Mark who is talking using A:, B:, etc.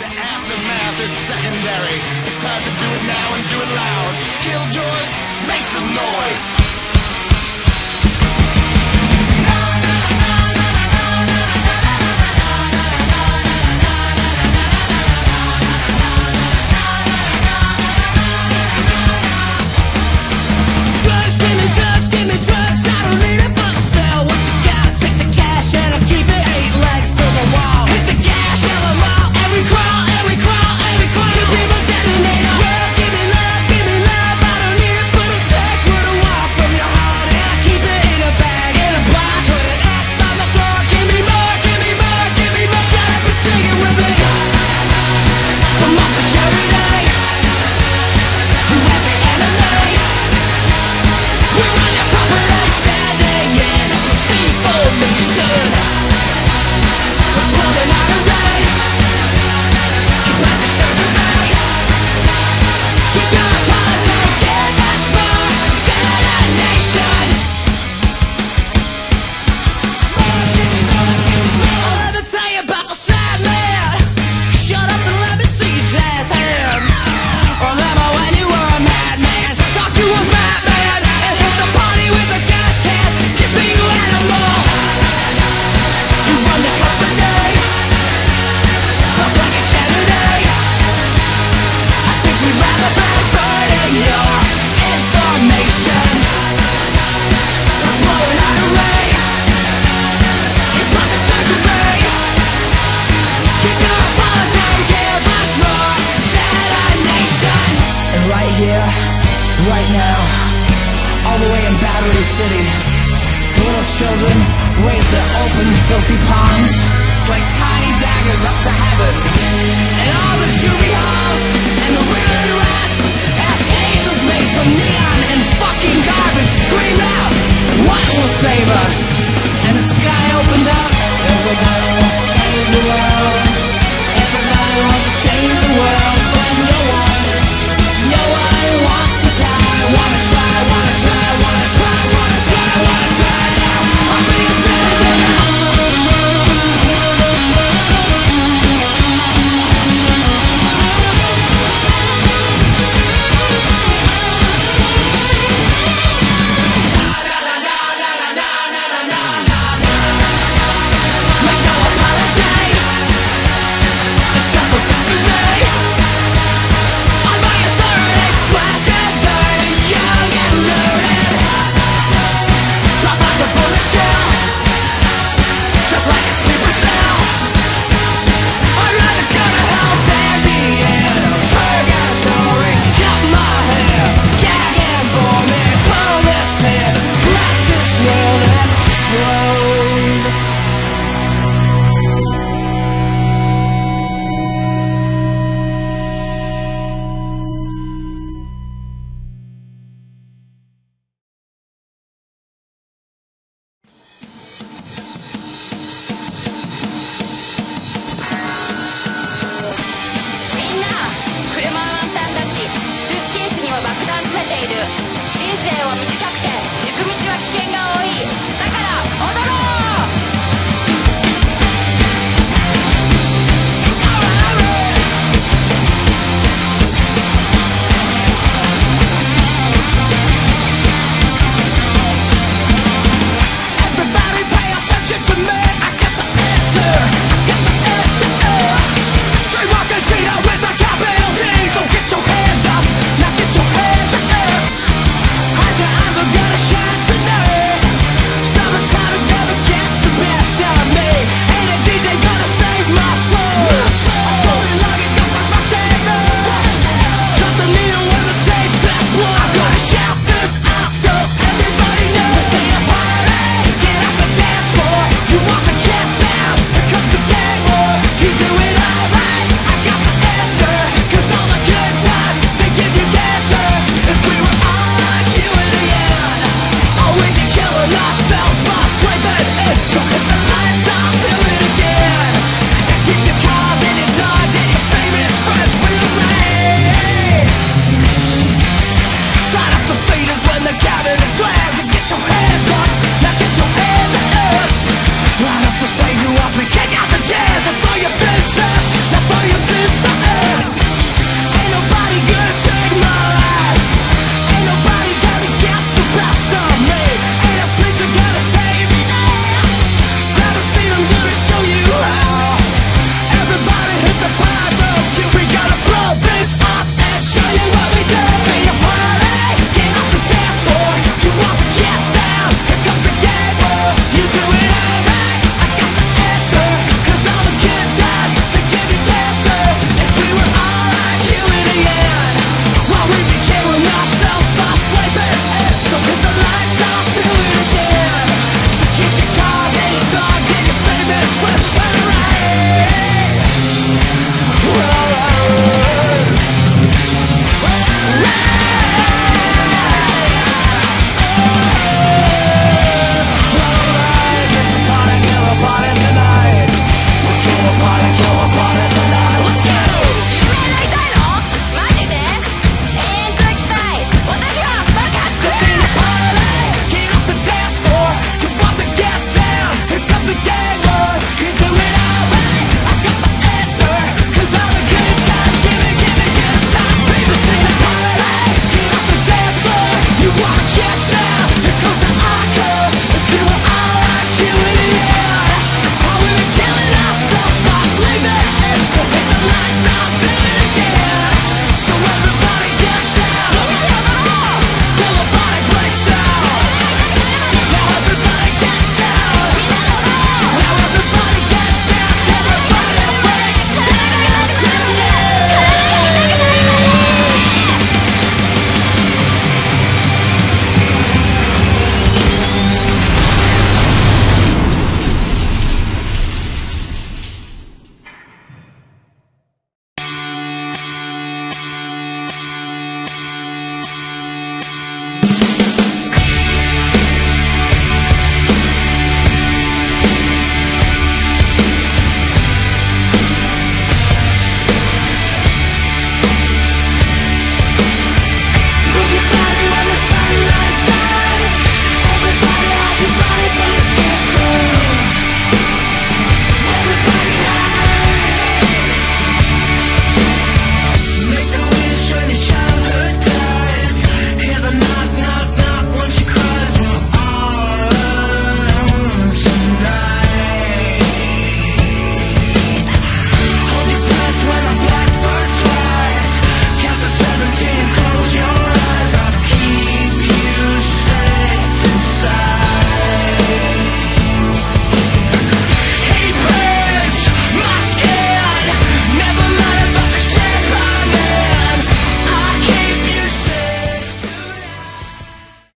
A: aftermath is secondary. It's time to do it now and do it loud. Killjoys, make some noise. Right now, all the way in Battery City, the little children raise their open, filthy palms like tiny daggers up to heaven. And all the juvie halls and the weird rats ask angels made from neon and fucking garbage scream out, what will save us? And the sky opened up. Everybody wants to change the world. Everybody wants to change the world, but no one wants to die. Wanna try, wanna try, wanna try, wanna try, wanna try now. I'm being dead Make no apology. It's not for victory. On my authority, class and burn, young and lurid. Drop like a bullet shell, just like a sleeper cell. I'd rather go to hell than be in a purgatory. Cut my hair, gag and bore me, pull this pin, let this world explode.
B: みんな、車は満タンだし、スーツケースには爆弾詰めている。人生を見つ